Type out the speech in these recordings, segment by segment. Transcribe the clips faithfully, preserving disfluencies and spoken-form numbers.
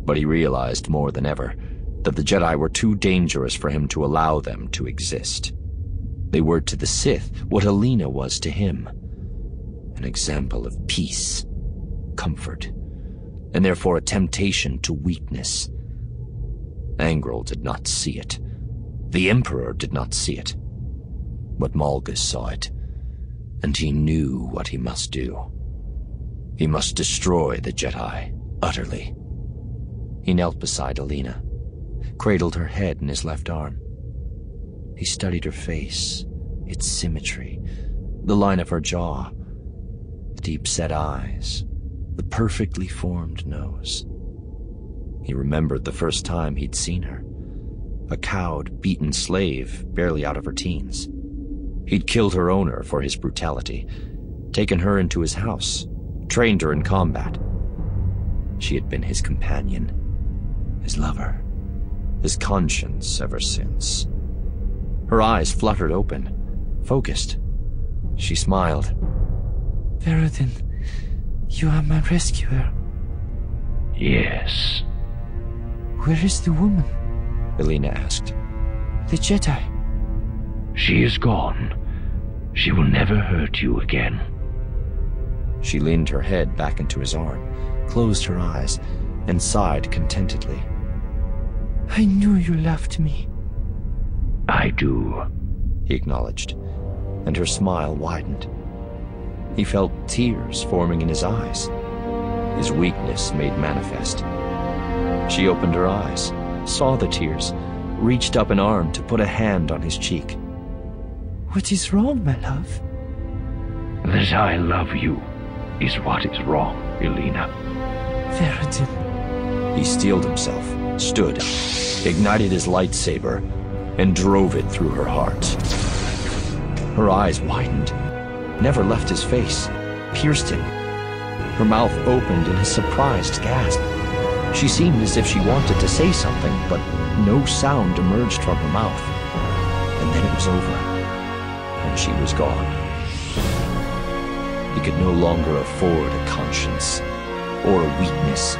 But he realized more than ever that the Jedi were too dangerous for him to allow them to exist. They were to the Sith what Eleena was to him, an example of peace, comfort, and therefore a temptation to weakness. Angrel did not see it. The Emperor did not see it. But Malgus saw it, and he knew what he must do. He must destroy the Jedi, utterly. He knelt beside Eleena, cradled her head in his left arm. He studied her face, its symmetry, the line of her jaw, the deep-set eyes, the perfectly formed nose. He remembered the first time he'd seen her, a cowed, beaten slave barely out of her teens. He'd killed her owner for his brutality, taken her into his house, trained her in combat. She had been his companion, his lover, his conscience ever since. Her eyes fluttered open, focused. She smiled. Veradun, you are my rescuer. Yes. Where is the woman? Eleena asked. The Jedi. She is gone. She will never hurt you again. She leaned her head back into his arm, closed her eyes, and sighed contentedly. I knew you loved me. I do, he acknowledged, and her smile widened. He felt tears forming in his eyes, his weakness made manifest. She opened her eyes, saw the tears, reached up an arm to put a hand on his cheek. What is wrong, my love? That I love you is what is wrong, Eleena. Veradun. He steeled himself, stood, ignited his lightsaber, and drove it through her heart. Her eyes widened, never left his face, pierced him. Her mouth opened in a surprised gasp. She seemed as if she wanted to say something, but no sound emerged from her mouth. And then it was over, and she was gone. He could no longer afford a conscience, or a weakness.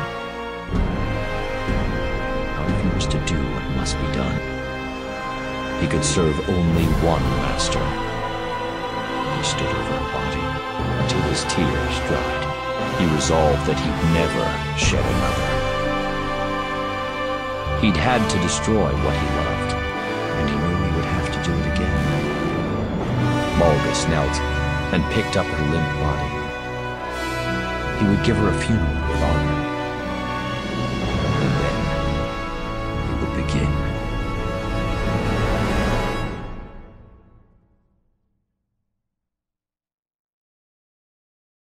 Now if he was to do what must be done, he could serve only one master. He stood over her body until his tears dried. He resolved that he'd never shed another. He'd had to destroy what he loved, and he knew he would have to do it again. Malgus knelt and picked up her limp body. He would give her a funeral with honor.